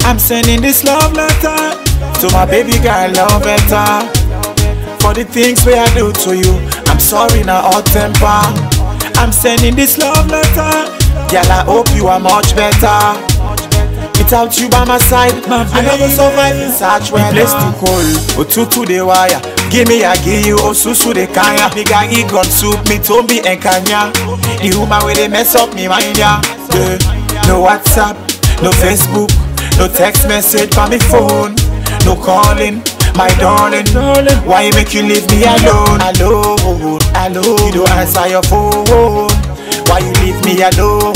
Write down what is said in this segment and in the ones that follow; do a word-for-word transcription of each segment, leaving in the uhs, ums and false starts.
I'm sending this love letter to my baby girl, love better. For the things where I do to you, I'm sorry now, hot temper. I'm sending this love letter, girl, I hope you are much better. Without you by my side, my I never survive in such weather. The place too cold, otutu de wire. Give me a give you, osusu de kanya. Nigga eat gun soup, me tombi and kanya. The woman where they mess up me mind ya. Yeah. No WhatsApp, no Facebook, no text message by me phone, no calling, my darling. Why you make you leave me alone? Alone, alone. You don't answer your phone. Why you leave me alone,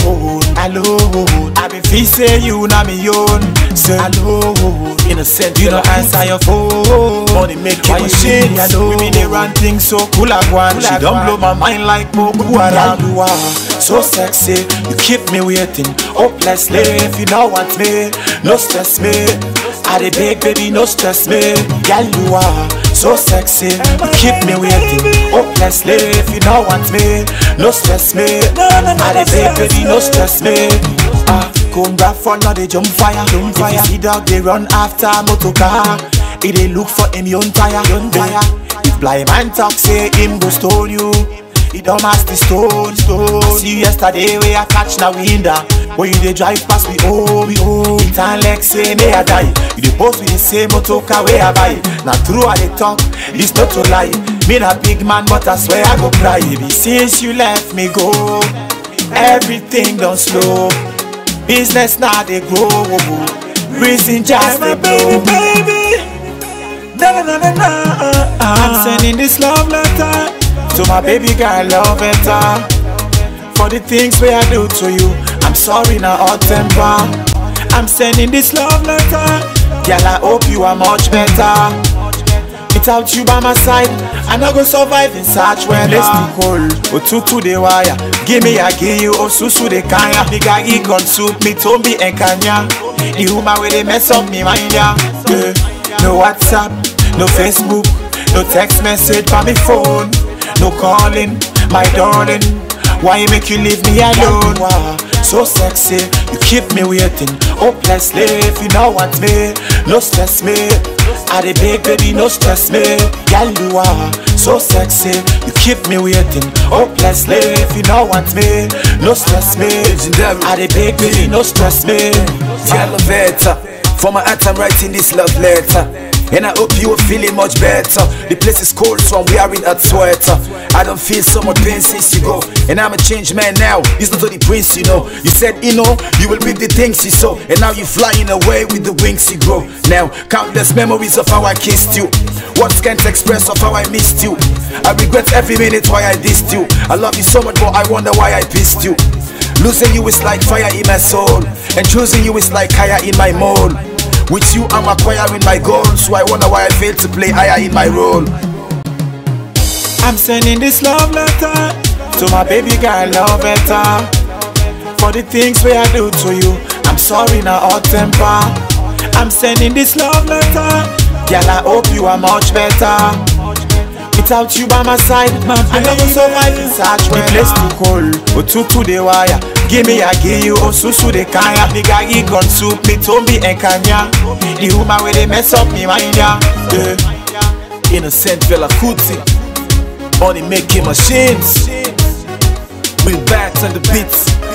alone? I been feel say you not me own. Say alone, innocent. You don't answer your phone. Money make you shit. We be they run things so cool like one. She don't blow my mind like Boku Haram. You are so sexy, you keep me waiting hopelessly. If you don't want me, no stress me. I the big baby, no stress me. Girl, you are so sexy, you keep me waiting hopelessly. If you don't want me, no stress me. I the big baby, no stress me. Ah, come back for now they jump fire, jump fire. If you see dog they run after motor car, if they look for him, you tire, you tire. If blind man talk say him go stone you, he don't mask the stone, stone. I see you yesterday where I catch na window. When you they drive past we oh, we oh. It and like say may I die. You they post with the same motor car where I buy. Now true I they talk, this not to lie. Me a big man but I swear I go cry. Baby, since you left me go, everything done slow. Business now they grow, reason just they blow. Baby, na na na na. I'm sending this love letter to my baby girl, love better. For the things where I do to you, I'm sorry now, hot temper. I'm sending this love letter, girl, I hope you are much better. Without you by my side, I not go survive in such weather. Place too cold, otutu de wire. Give me a give you, osusu de kanya. Nigga eat gun soup, me tombi and kanya. The woman where they mess up me mind ya. Yeah. No WhatsApp, no Facebook, no text message by me phone, no calling, my darling. Why you make you leave me alone? Wow, so sexy, you keep me waiting hopelessly. If you don't want me, no stress me. I the big baby, no stress me. Girl, you are so sexy, you keep me waiting hopelessly. If you don't want me, no stress me. I the big baby, no stress me. The elevator, for my heart I'm writing this love letter. And I hope you are feeling much better. The place is cold so I'm wearing a sweater. I don't feel so much pain since you go, and I'm a changed man now. It's not only prince, you know. You said, you know, you will reap the things you sow, and now you're flying away with the wings you grow. Now, countless memories of how I kissed you. Words can't express of how I missed you. I regret every minute why I dissed you. I love you so much but I wonder why I pissed you. Losing you is like fire in my soul, and choosing you is like higher in my mole. With you I'm acquiring my goals, so I wonder why I failed to play higher in my role. I'm sending this love letter to my baby girl, love better. For the things where I do to you, I'm sorry now, hot temper. I'm sending this love letter, girl, I hope you are much better. Without you by my side, I never survive in such weather. The place too cold, otutu de wire. Give me a give you, osusu de kanya. Nigga eat gun soup, me tombi and kanya. The woman where they mess up me mind ya. Yeah. Innocent Fela Kuti, money making machines. We back on the beats.